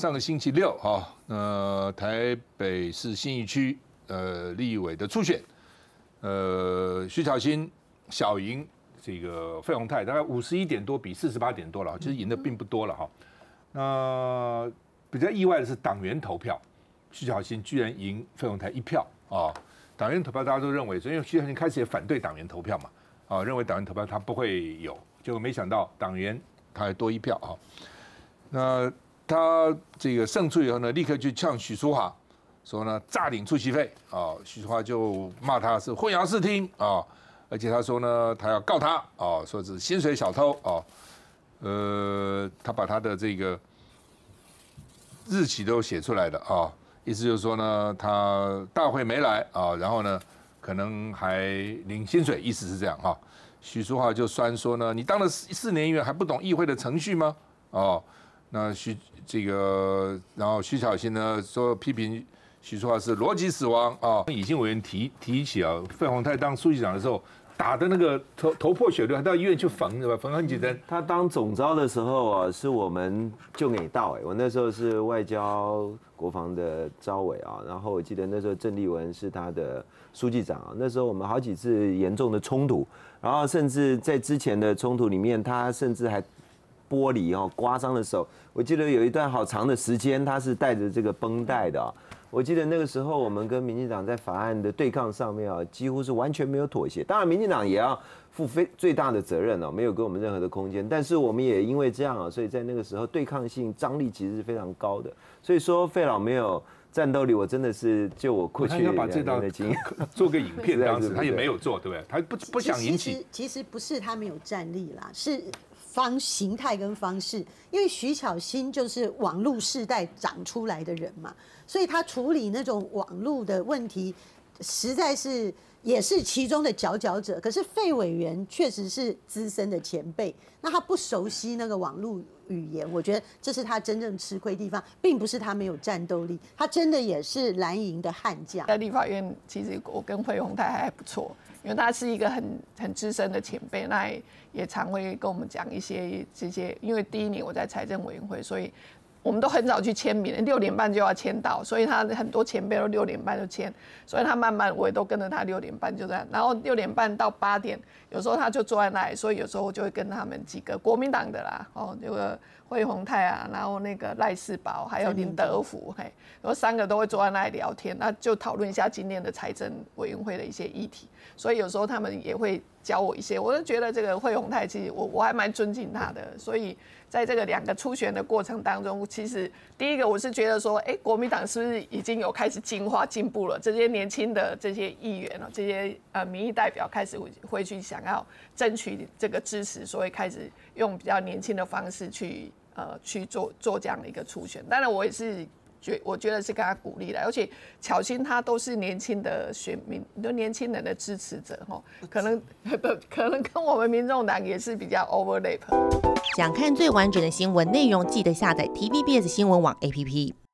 上个星期六台北市信义区立委的初选，徐巧芯小赢这个费鸿泰，大概51点多比48点多了，其实赢的并不多了哈。那比较意外的是党员投票，徐巧芯居然赢费鸿泰1票啊！党员投票大家都认为，因为徐巧芯开始也反对党员投票嘛，认为党员投票他不会有，结果没想到党员他还多1票啊。那他这个胜出以后呢，立刻去呛许淑华，说呢诈领出席费啊，许淑华就骂他是混淆视听啊，而且他说呢，他要告他啊，说是薪水小偷啊，他把他的这个日期都写出来的啊，意思就是说呢，他大会没来啊，然后呢，可能还领薪水，意思是这样啊。许淑华就酸说呢，你当了4年议员还不懂议会的程序吗？哦。那然后徐巧芯呢说批评许淑华是逻辑死亡啊。以信委员提起啊，费鸿泰当书记长的时候打的那个头破血流，还到医院去缝，对吧？缝很几针。 他当总召的时候啊，是我们就给到我那时候是外交国防的召委啊，然后我记得那时候郑丽文是他的书记长啊，那时候我们好几次严重的冲突，然后甚至在之前的冲突里面，他甚至还玻璃刮伤了手。我记得有一段好长的时间，他是带着这个绷带的。我记得那个时候，我们跟民进党在法案的对抗上面啊，几乎是完全没有妥协。当然，民进党也要负最大的责任哦，没有给我们任何的空间。但是我们也因为这样啊，所以在那个时候对抗性张力其实是非常高的。所以说费老没有战斗力，我真的是就我过去2年的经验做个影片，当时他也没有做，对不对？他不想引起。 其实不是他没有战力啦，是形态跟方式，因为徐巧芯就是网络世代长出来的人嘛，所以他处理那种网络的问题，实在是也是其中的佼佼者。可是费委员确实是资深的前辈，那他不熟悉那个网络语言，我觉得这是他真正吃亏地方，并不是他没有战斗力，他真的也是蓝营的悍将。 在立法院，其实我跟费鸿泰还不错。因为他是一个很资深的前辈，那也常会跟我们讲一些这些。因为第1年我在财政委员会，所以我们都很早去签名，6点半就要签到，所以他很多前辈都6点半就签，所以他慢慢我也都跟着他6点半就这样，然后6点半到8点，有时候他就坐在那里，所以有时候我就会跟他们几个国民党的啦，这个费鸿泰啊，然后那个赖士葆，还有林德福，然后3个都会坐在那里聊天，那就讨论一下今年的财政委员会的一些议题。所以有时候他们也会教我一些，我就觉得这个费鸿泰其实我还蛮尊敬他的。所以在这个2个初选的过程当中，其实第一个我是觉得说，国民党是不是已经有开始进化进步了？这些年轻的这些议员这些民意代表开始会去想要争取这个支持，所以开始用比较年轻的方式去做这样的一个初选。当然我也是。我觉得是跟他鼓励的，而且巧芯他都是年轻的选民，都年轻人的支持者可能跟我们民众党也是比较 overlap。 想看最完整的新闻内容，记得下载TVBS 新闻网 APP。